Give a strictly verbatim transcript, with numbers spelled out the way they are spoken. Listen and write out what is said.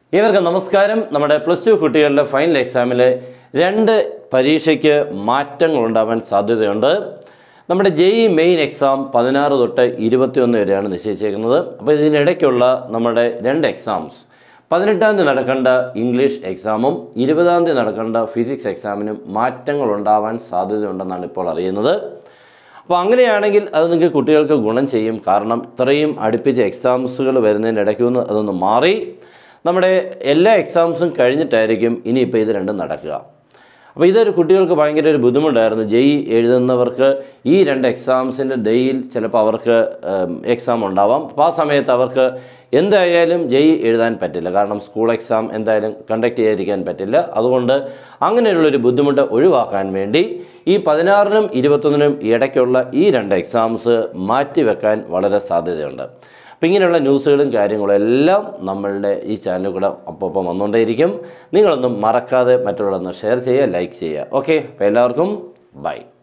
ഇവർക്ക് നമസ്കാരം. നമ്മുടെ പ്ലസ് ടു കുട്ടികളുടെ ഫൈനൽ എക്സാമിൽ രണ്ട് പരീക്ഷയ്ക്ക് മാറ്റങ്ങൾ ഉണ്ടാവാൻ സാധ്യതയുണ്ട്. നമ്മുടെ ജെഇ മെയിൻ എക്സാം പതിനാറ് തൊട്ട് ഇരുപത്തിയൊന്ന് വരെയാണ് നിശ്ചയിച്ചേക്കുന്നത്. അപ്പോൾ ഇതിനിടയ്ക്കുള്ള നമ്മുടെ രണ്ട് എക്സാംസ്, പതിനെട്ടാം തീയതി നടക്കേണ്ട ഇംഗ്ലീഷ് എക്സാമും ഇരുപതാം തീയതി നടക്കേണ്ട ഫിസിക്സ് എക്സാമിനും മാറ്റങ്ങൾ ഉണ്ടാവാൻ സാധ്യതയുണ്ടെന്നാണ് ഇപ്പോൾ അറിയുന്നത്. അപ്പോൾ അങ്ങനെയാണെങ്കിൽ അത് നിങ്ങൾക്ക് കുട്ടികൾക്ക് ഗുണം ചെയ്യും. കാരണം ഇത്രയും അടുപ്പിച്ച് എക്സാംസുകൾ വരുന്നതിൻ്റെ ഇടയ്ക്ക് നിന്ന് അതൊന്ന് മാറി നമ്മുടെ എല്ലാ എക്സാംസും കഴിഞ്ഞിട്ടായിരിക്കും ഇനിയിപ്പോൾ ഇത് രണ്ടും നടക്കുക. അപ്പോൾ ഇതൊരു കുട്ടികൾക്ക് ഭയങ്കര ഒരു ബുദ്ധിമുട്ടായിരുന്നു. ജെഇ എഴുതുന്നവർക്ക് ഈ രണ്ട് എക്സാംസിൻ്റെ ഡേയിൽ ചിലപ്പോൾ അവർക്ക് എക്സാം ഉണ്ടാവാം. അപ്പോൾ ആ സമയത്ത് അവർക്ക് എന്തായാലും ജെഇ എഴുതാൻ പറ്റില്ല. കാരണം സ്കൂൾ എക്സാം എന്തായാലും കണ്ടക്ട് ചെയ്യാതിരിക്കാൻ പറ്റില്ല. അതുകൊണ്ട് അങ്ങനെയുള്ളൊരു ബുദ്ധിമുട്ട് ഒഴിവാക്കാൻ വേണ്ടി ഈ പതിനാറിനും ഇരുപത്തൊന്നിനും ഇടയ്ക്കുള്ള ഈ രണ്ട് എക്സാംസ് മാറ്റിവെക്കാൻ വളരെ സാധ്യതയുണ്ട്. അപ്പോൾ ഇങ്ങനെയുള്ള ന്യൂസുകളും കാര്യങ്ങളും എല്ലാം നമ്മളുടെ ഈ ചാനലിൽ കൂടെ അപ്പോൾ വന്നുകൊണ്ടേയിരിക്കും. നിങ്ങളൊന്നും മറക്കാതെ മറ്റുള്ളവരൊന്ന് ഷെയർ ചെയ്യുക, ലൈക്ക് ചെയ്യുക. ഓക്കെ, അപ്പോൾ എല്ലാവർക്കും ബൈ.